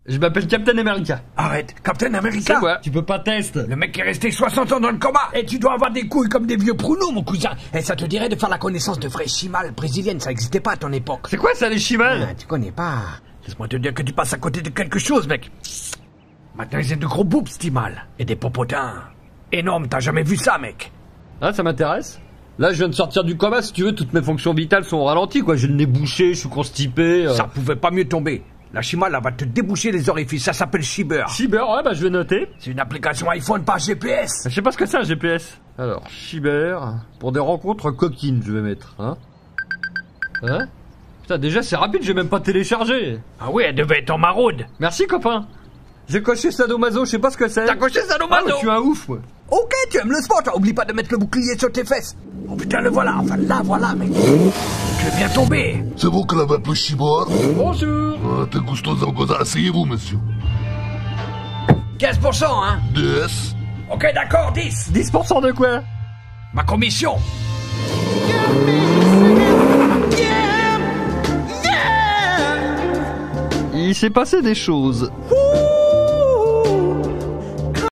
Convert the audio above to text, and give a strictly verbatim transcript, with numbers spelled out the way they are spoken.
Je m'appelle Captain America. Arrête, Captain America. C'est quoi? Tu peux pas tester. Le mec qui est resté soixante ans dans le coma. Et tu dois avoir des couilles comme des vieux pruneaux, mon cousin. Et ça te dirait de faire la connaissance de vraies chimales brésiliennes, ça existait pas à ton époque. C'est quoi ça, les chimales? Ah, tu connais pas. Laisse-moi te dire que tu passes à côté de quelque chose, mec. Maintenant, ils ont de gros boobs, stimal. Et des popotins. Énorme, t'as jamais vu ça, mec. Ah, ça m'intéresse. Là, je viens de sortir du coma, si tu veux, toutes mes fonctions vitales sont au ralenti, quoi. J'ai le nez bouché, je suis constipé. Euh... Ça pouvait pas mieux tomber. La chimale, elle va te déboucher les orifices, ça s'appelle Shiber. Shiber, ouais, bah je vais noter. C'est une application iPhone par G P S. Je sais pas ce que c'est un G P S. Alors, Shiber, pour des rencontres coquines, je vais mettre, hein. Hein? Putain, déjà, c'est rapide, j'ai même pas téléchargé. Ah oui, elle devait être en maraude. Merci, copain. J'ai coché Sadomaso, je sais pas ce que c'est. T'as coché Sadomaso? Ah, je suis un ouf, moi. Ok, tu aimes le sport, oublie pas de mettre le bouclier sur tes fesses. Oh putain, le voilà, enfin là, voilà, mec. Tu es bien tombé. C'est vous que l'avez appelé Shiber? Bonjour. Ah, t'es gustoso cosa. Asseyez-vous, monsieur. quinze pour cent, hein? dix. Ok, d'accord, dix. dix pour cent de quoi? Ma commission. Il s'est passé des choses. Ouh.